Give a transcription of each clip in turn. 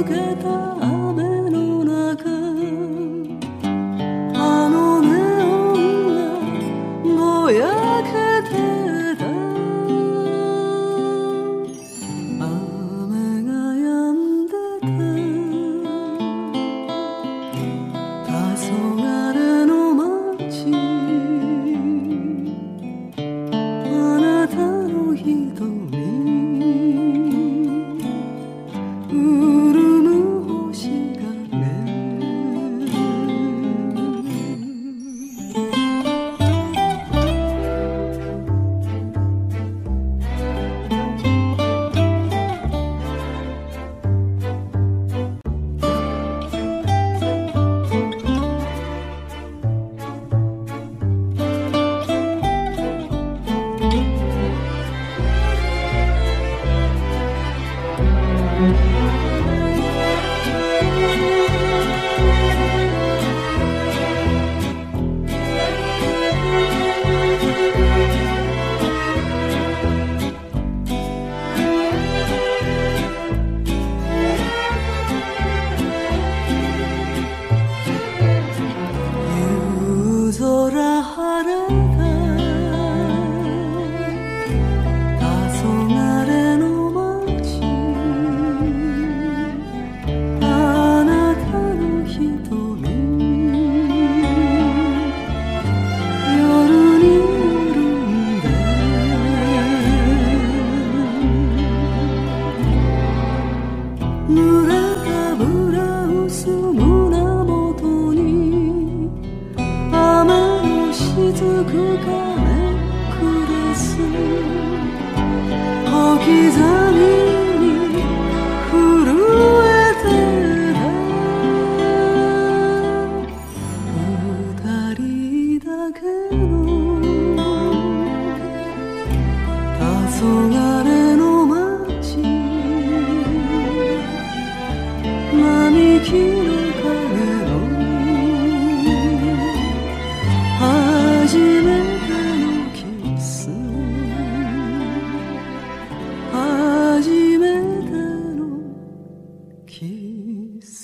けた雨の中、あのネオンがぼやけてた。雨が止んでて、黄昏の街、あなたの瞳、潤む星がね。夕空晴れた黄昏の街、あなたの瞳、夜に潤んで。濡れたブラウス胸元に雨の雫がネックレス、小刻みに震えてた。二人だけの黄昏の街、並木の影の初めてのキス、初めてのキス。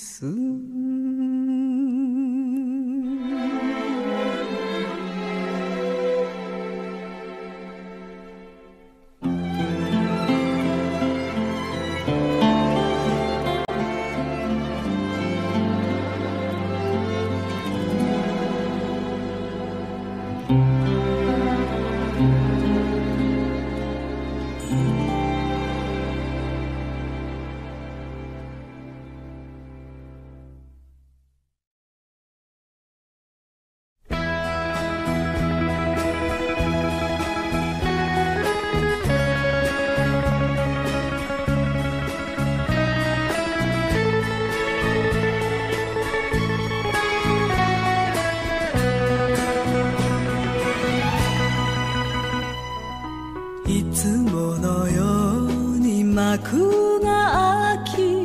いつものように幕が開き、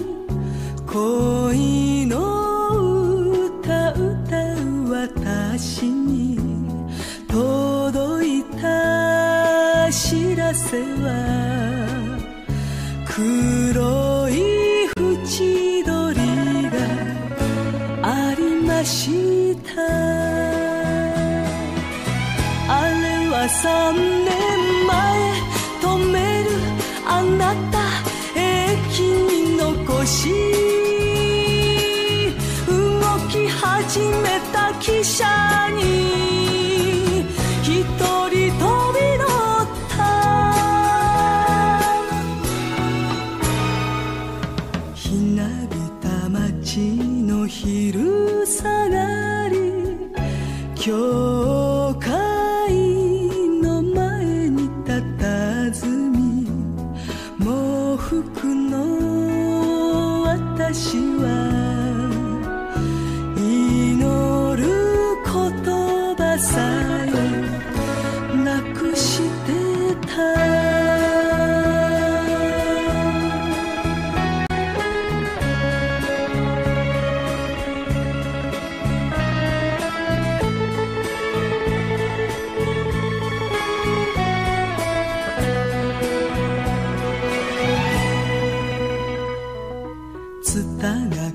恋の歌歌う私に届いた知らせは、黒い縁取りがありました。あれは3年前、止めるあなた駅に残し、動き始めた汽車に一人飛び乗った。ひなびた街の昼下がり、教会の前に佇み、喪服の私は祈る言葉さえなくしてた。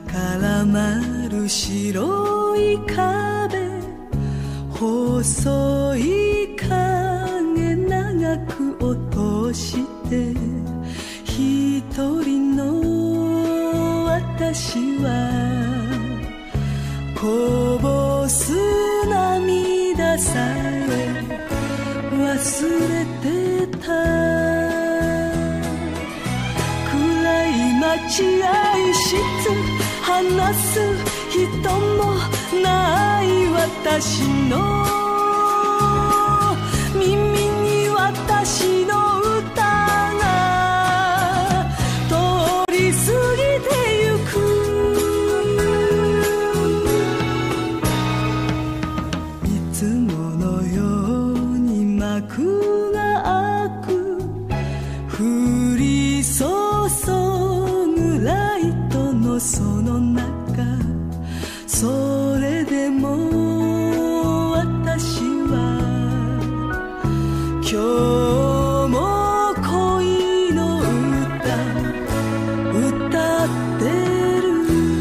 絡まる白い壁、細い影長く落として、一人の私はこぼす涙さえ忘れてた。暗い待合室、話す人もない私の耳に私の歌が通り過ぎてゆく。いつものように幕が開く、降り注ぐライトのその中、それでも私は今日も恋の歌歌ってる。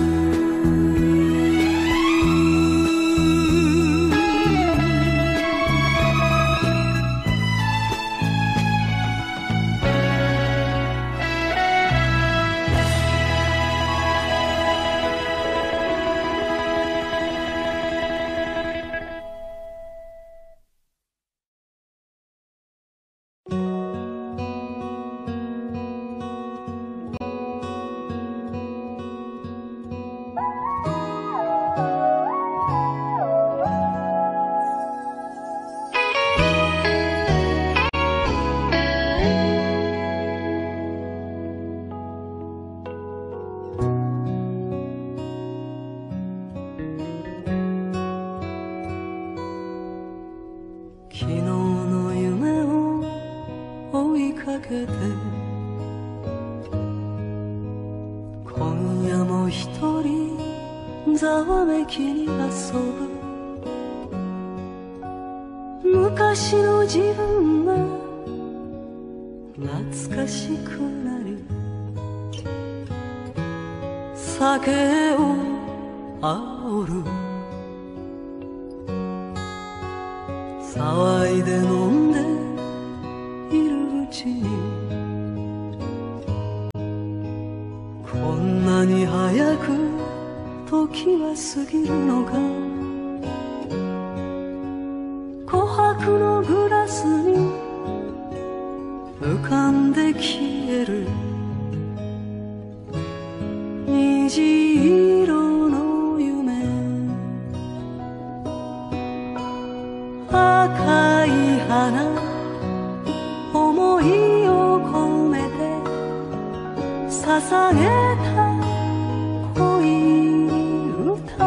昨日の夢を追いかけて、今夜も一人ざわめきに遊ぶ。昔の自分が懐かしくなり、酒を煽る。騒いで飲んでいるうちに、こんなに早く時は過ぎるのか。琥珀のグラスに浮かんで消える虹色の夢。赤い花、思いを込めて捧げた恋歌。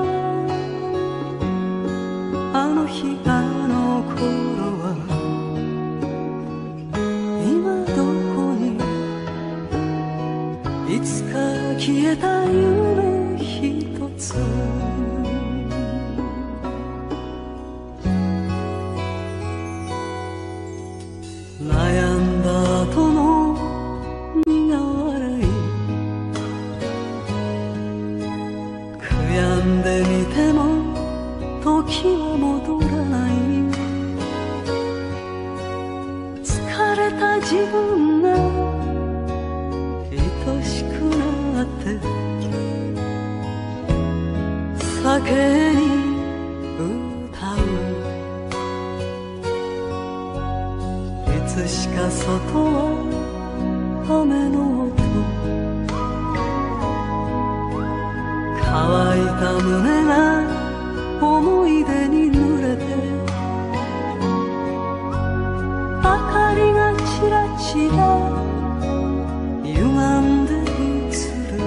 あの日あの頃は今どこに、いつか消えた夢一つ。悩んだ後の苦笑い、悔やんでみても時は戻らない。疲れた自分が愛しくなって、酒に歌う。いつしか外は雨の音、乾いた胸が思い出に濡れて、明かりがちらちら歪んで映る。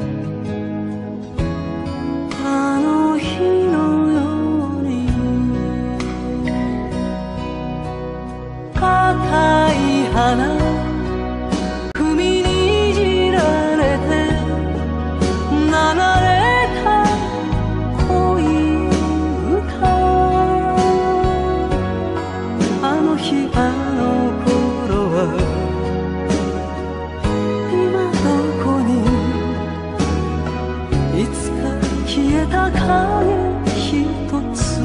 あの日のように赤い花、踏みにじられて流れた恋消えた影ひとつ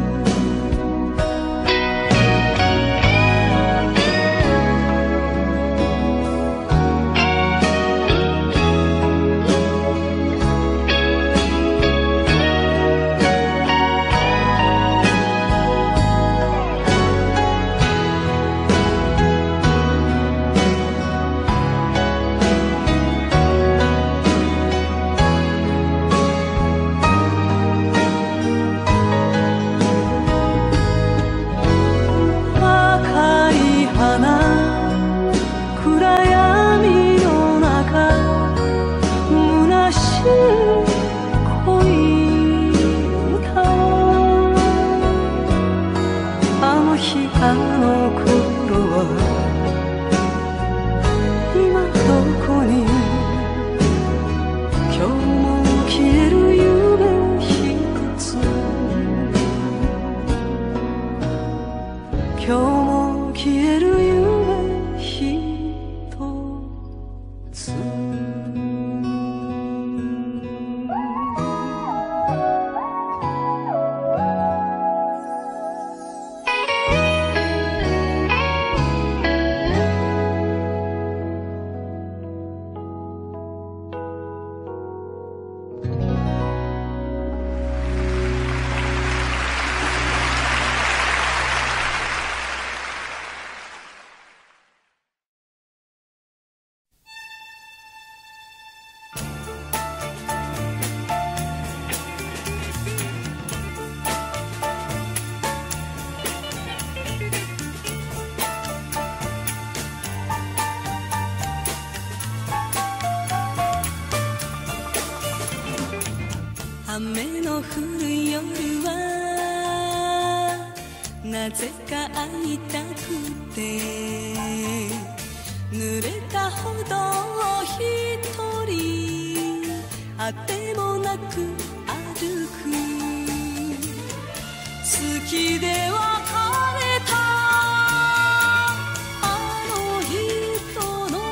雨の降る夜はなぜか会いたくて濡れたほど一人あてもなく歩く好きで別れたあの人の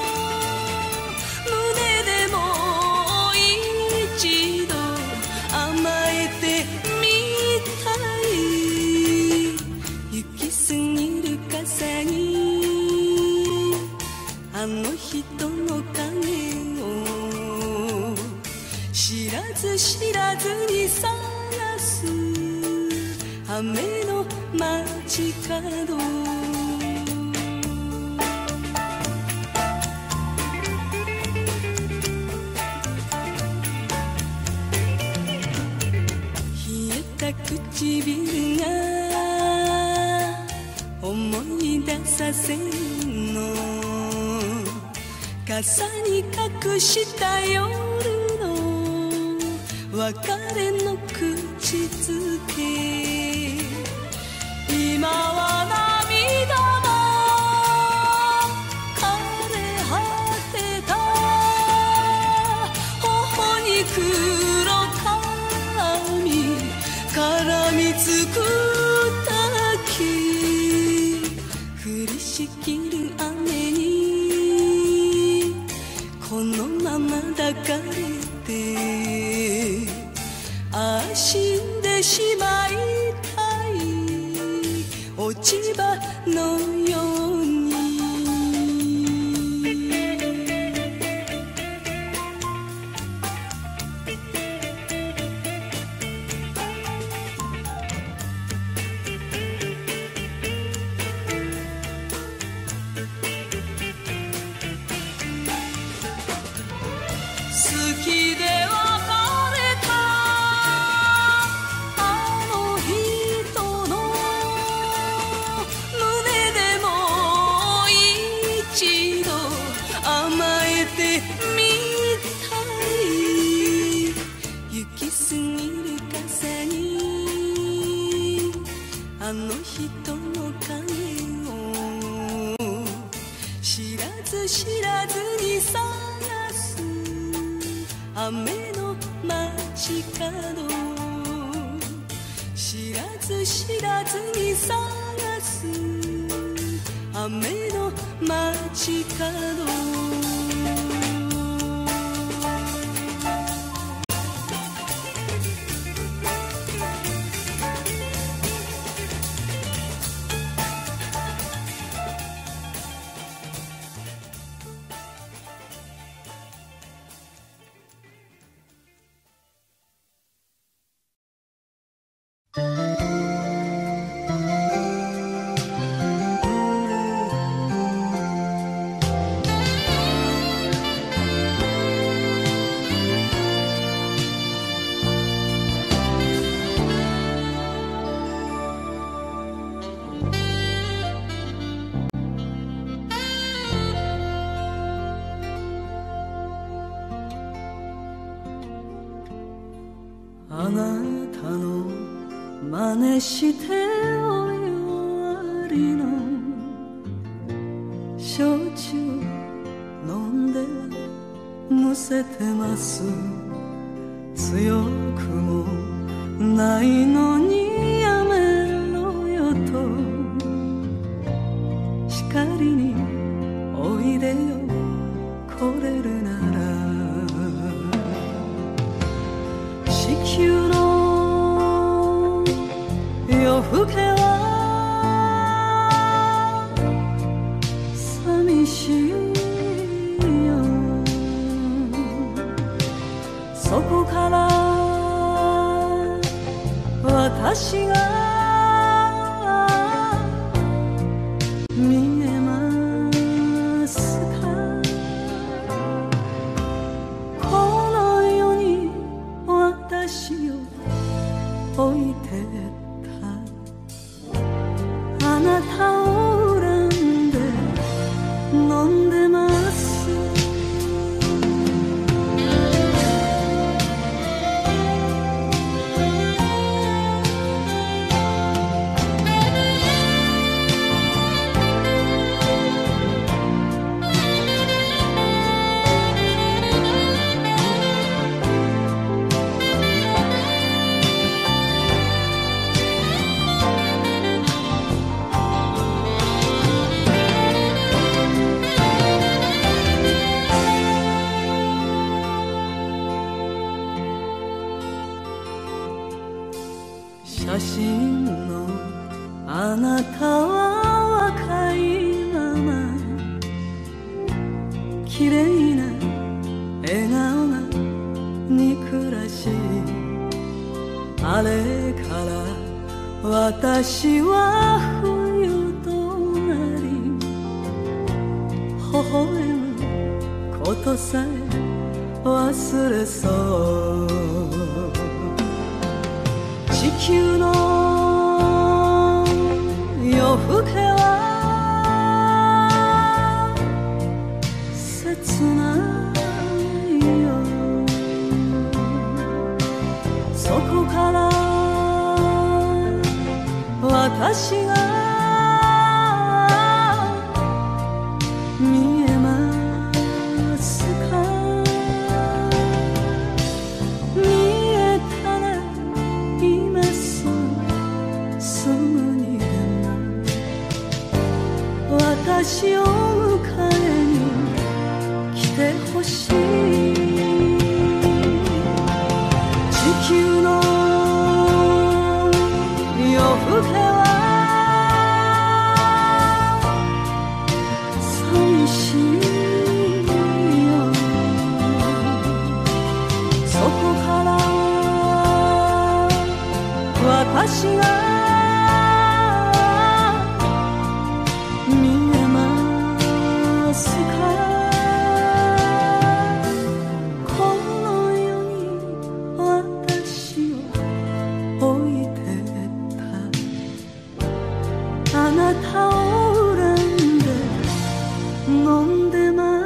胸でも一度甘えてみたい行き過ぎる傘にあの人の影を知らず知らずに探す雨の街角唇が思い出させるの傘に隠した夜の別れの口づけ今は涙も枯れ果てた頬に黒髪絡みつくだけ降りしきる雨にこのまま抱かれて死んでしまいたい落ち葉のように好きで別れたあの人の胸でも一度甘えてみたい行き過ぎる傘にあの人の影を知らず知らずに探す雨の街角知らず知らずに探す雨の街角あなたの真似しておいわりの焼酎飲んでむせてます。強くもないのにやめろよと叱りにおいでよ来れるなら。地球の夜更けは寂しいよ。そこから私が見えますか。この世に私を置いてたあなたを恨んで飲んでます。写真のあなたは若いまま綺麗な笑顔が憎らしい。あれから私は冬となり微笑むことさえ忘れそう。地球の夜更けは切ないよ。そこから私が見えますか。見えたら今すぐにでも私を迎えに来てほしい。地球の夜更けは寂しいよ。そこから私が見えますか。この世に私を置いてたあなたを恨んで飲んでます。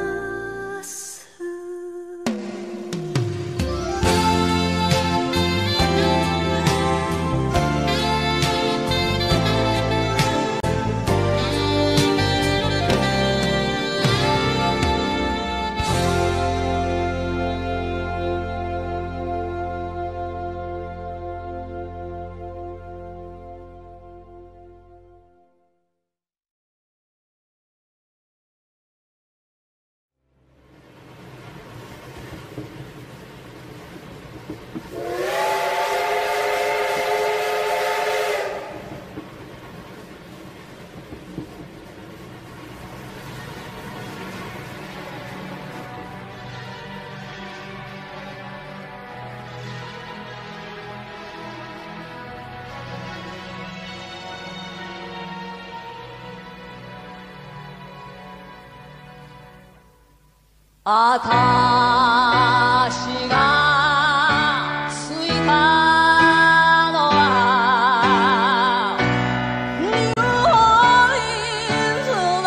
あたしがついたのはニューオーリンズの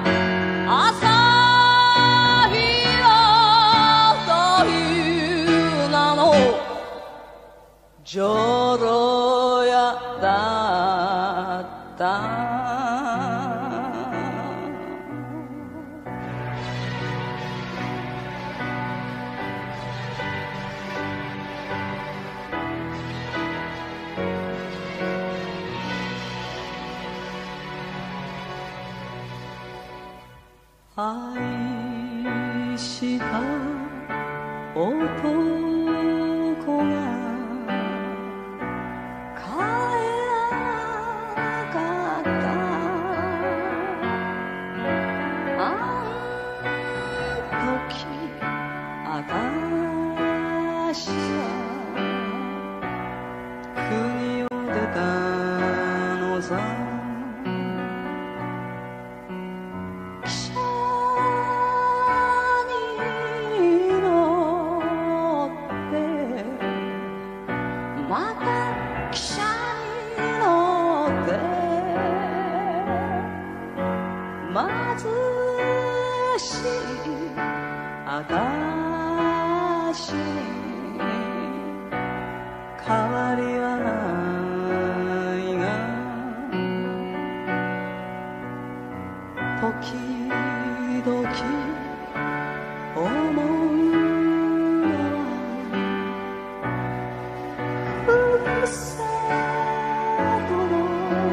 朝日をという女屋だった愛した男が帰らなかったあん時私は国を出たのさ貧しい私に変わりはないが時々思うのはふるさとの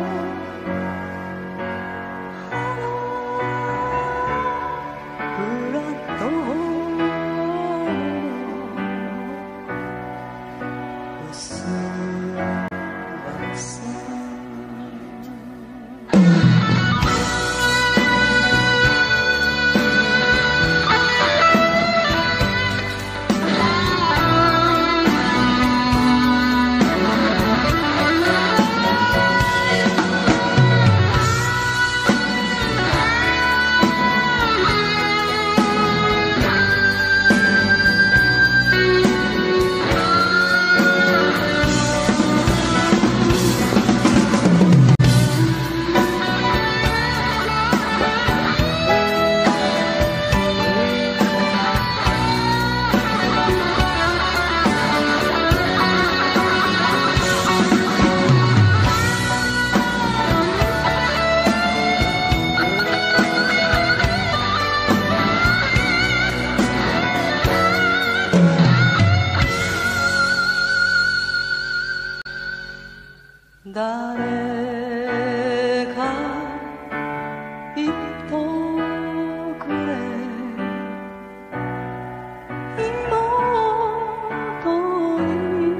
誰か言っとくれ妹に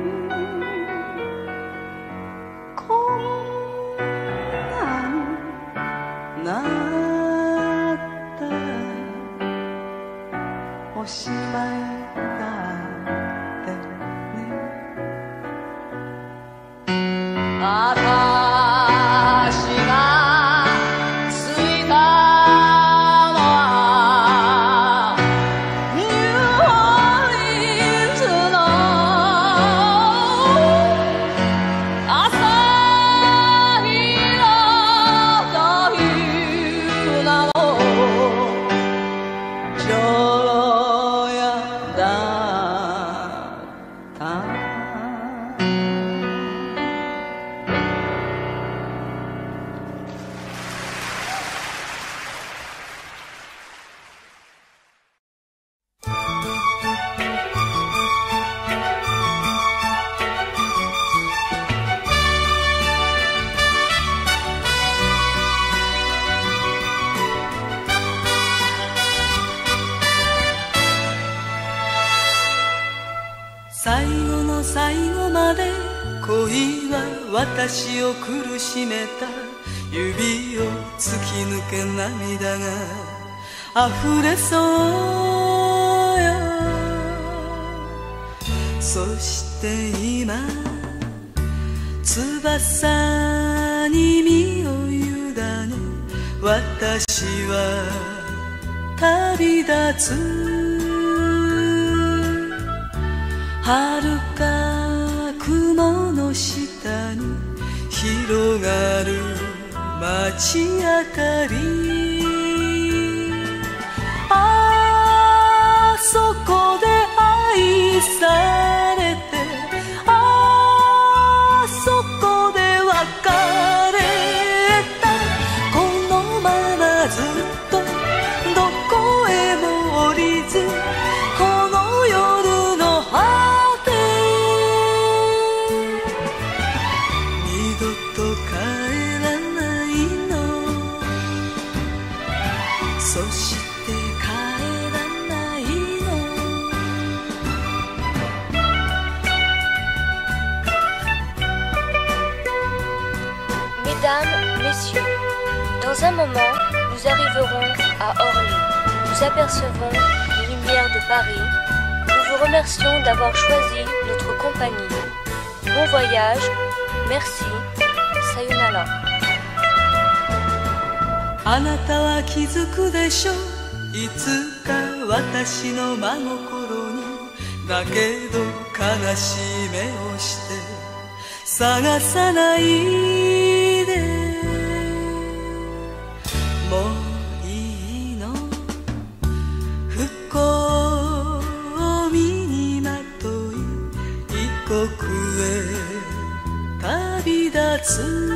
こんなになったらおしまいだってね私が着いたのはニューオーリンズの朝日のという名の女屋だった最後の最後まで恋は私を苦しめた指を突き抜け涙が溢れそうよそして今翼に身を委ね私は旅立つ遥か雲の下に広がる街明かりあそこで愛されてあ Dans un moment, nous arriverons à Orly. Nous apercevrons les lumières de Paris. Nous vous remercions d'avoir choisi notre compagnie. Bon voyage, merci, sayonara. あなたは気づくでしょう、いつか私の真心に。だけど悲しい目をして探さないで。もういいの、不幸を身にまとい異国へ旅立つ。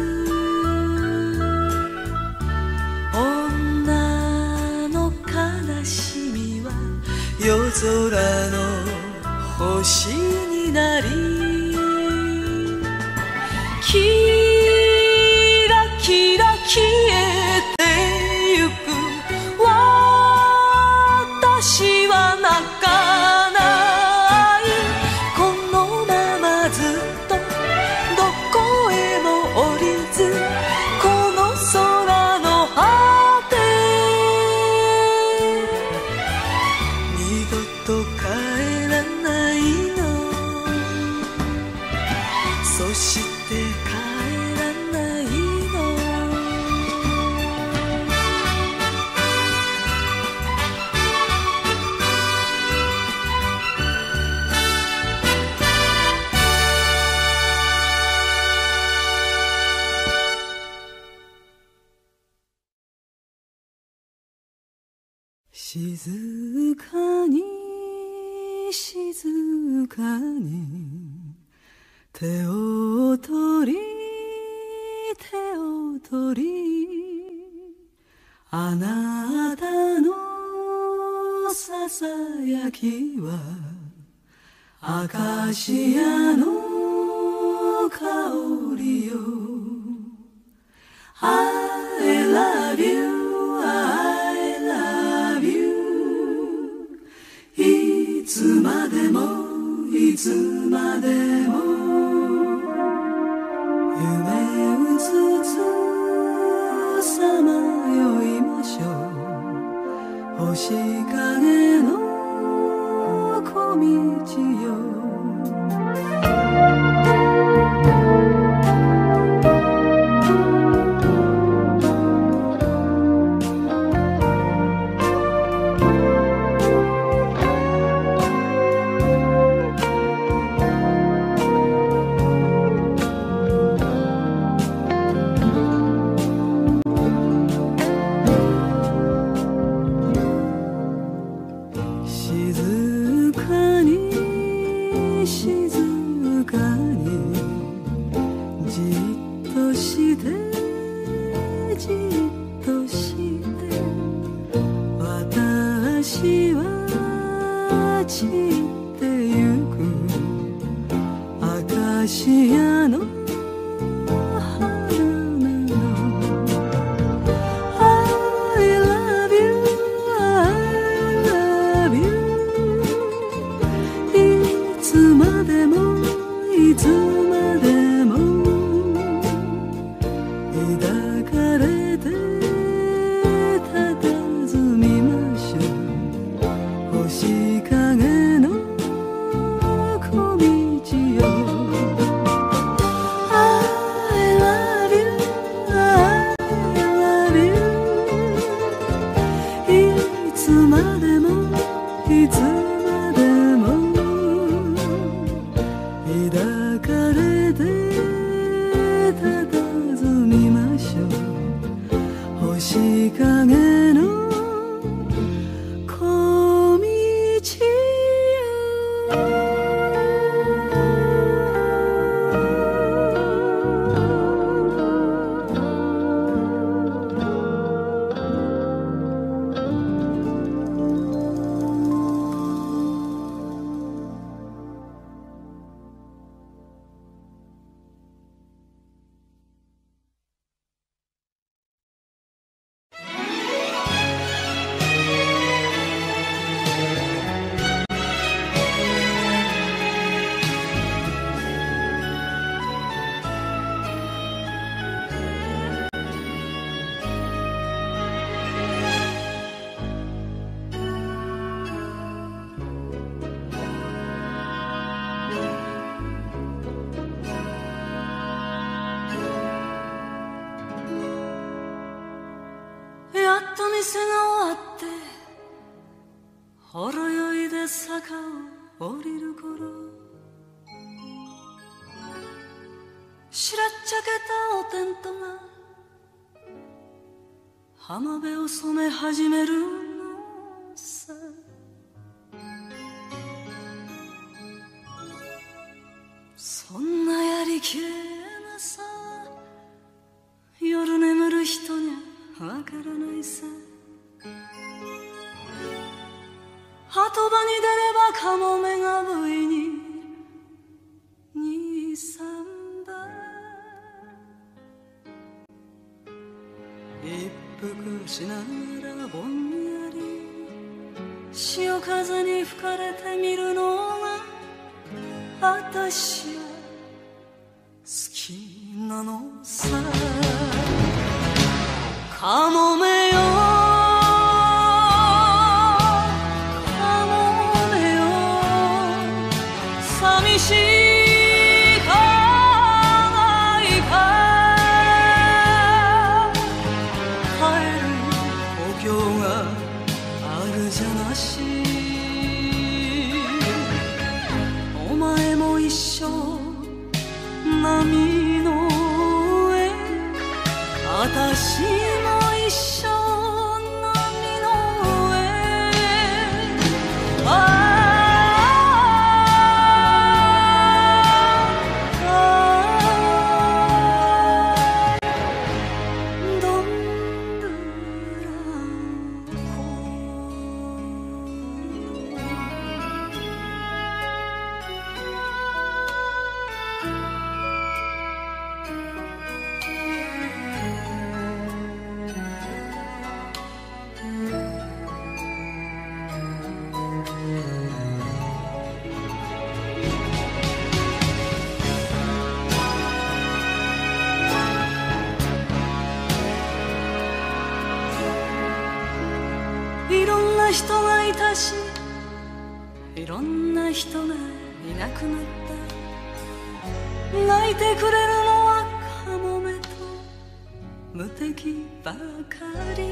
女の悲しみは夜空の星になり、キラキラ消えてゆく。私は泣かない、このままずっとどこへも降りず、この空の果て二度と帰らないの。そして帰らないの。静かに静かに手を取り手を取り、あなたのささやきはアカシアの香りよ。 I love you, I love you。 いつまでもいつまでも夢うつつさまよいましょう。星影の小道よ。いつまでも抱かれ店が終わってほろ酔いで坂を降りる頃、しらっちゃけたおテントが浜辺を染め始めるのさ。そんなやりきれなさ、夜眠る人にはわからないさ。鳩場に出ればカモメが不意に二三羽一服しながらぼんやり潮風に吹かれてみるのが私は好きなのさ。カモメよカモメよ、寂しいかないか、帰る故郷があるじゃなし。お前も一緒波の上、私も一緒波の上。どんぶらこいろんな人がいたし、いろんな人がいなくなった。泣いてくれるのはカモメと無敵ばかり。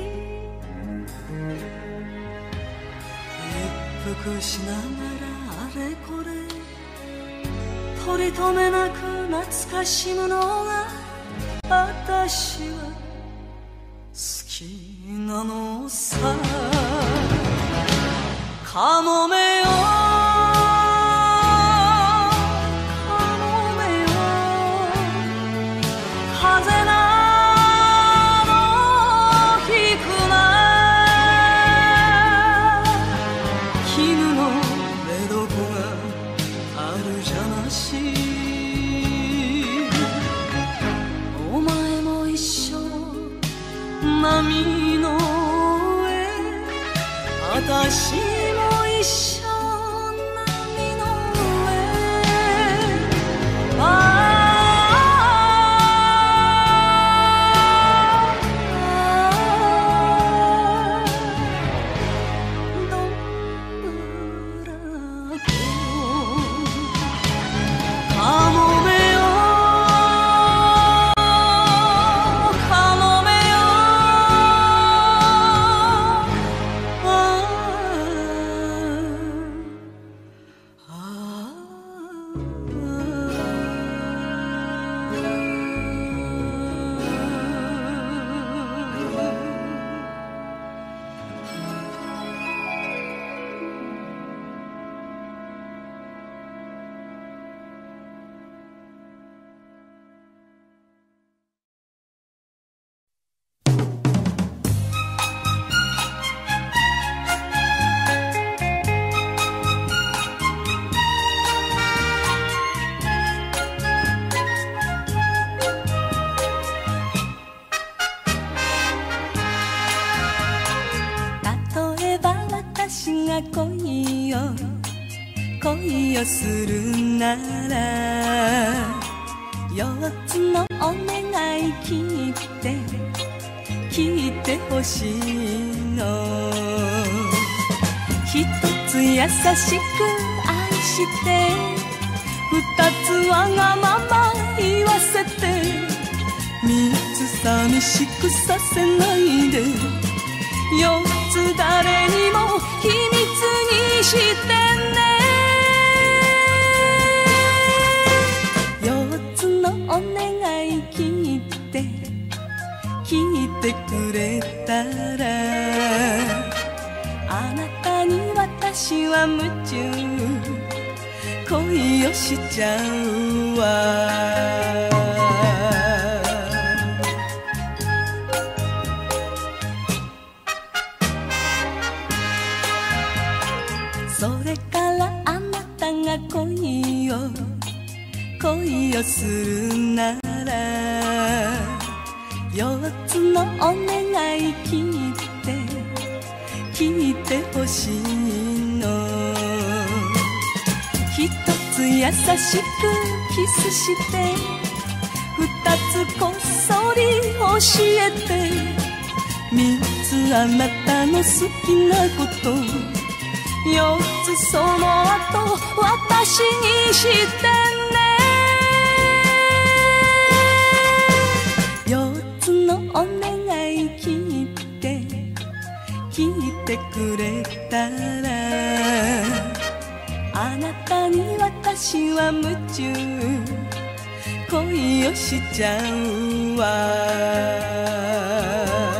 一服しながらあれこれ取り留めなく懐かしむのが私は好きなのさ。カモメよカモメよ、風などひくな、絹の寝床があるじゃなし。お前も一緒波の上、私も一緒波の上。どんぶらこカモメよカモメよ、例えば私が恋をするなら、4つのお願い聞いてほしいの。1つ優しく愛して、2つわがまま言わせて、3つ寂しくさせないで、 4つ誰にも秘密にしてね。4つのお願い聞いてくれたら、あなたに私は夢中、恋をしちゃうわ。それからあなたが恋をするなら、4つのお願い聞いてほしいの。1つ優しくキスして、2つこっそり教えて、3つあなたの好きなこと、4つその後私にしてね。4つのお願い聞いてくれたら、あなたに私は夢中、恋をしちゃうわ。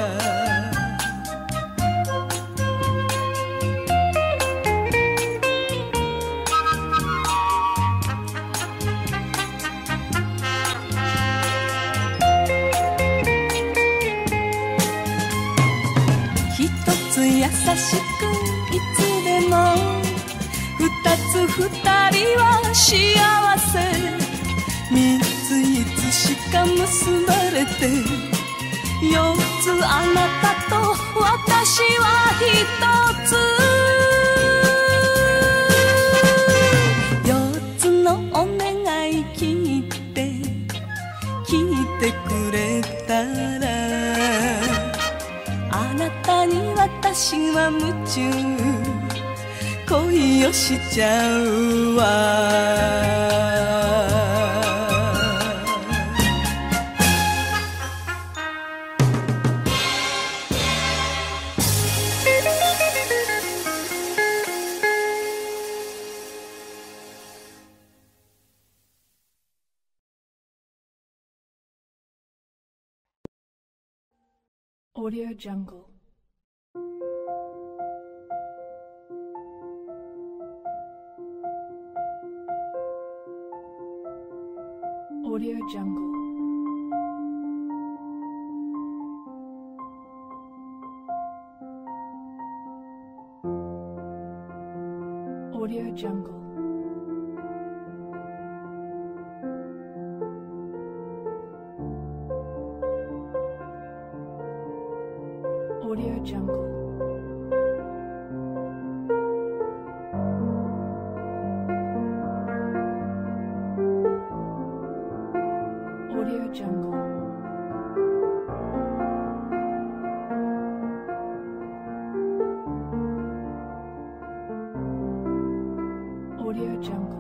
優しくいつでも、2つ2人は幸せ、3ついつしか結ばれて、4つあなたと私は1つ。4つのお願い聞いてくれたら、あなたに私は夢中、恋をしちゃうわ。 Audio Jungle. Audio Jungle. Audio Jungle. Audio Jungle. Audio Jungle. Audio Jungle.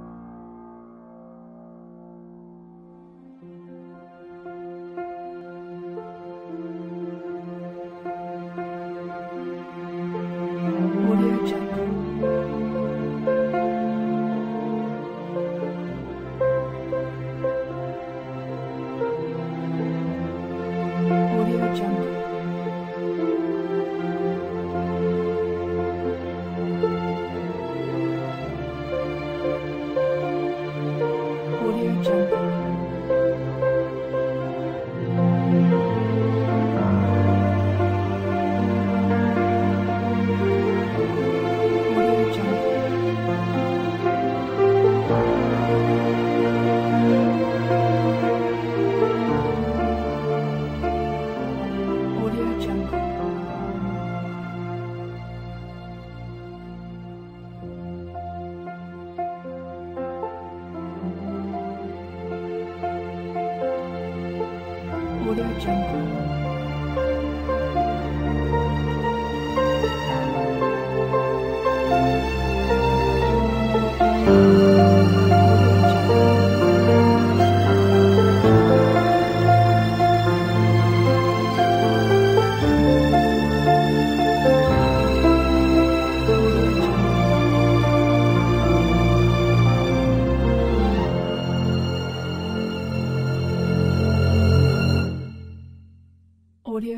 Audio Jungle.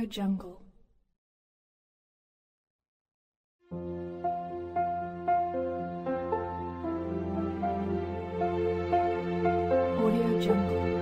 Audio Jungle. Audio Jungle.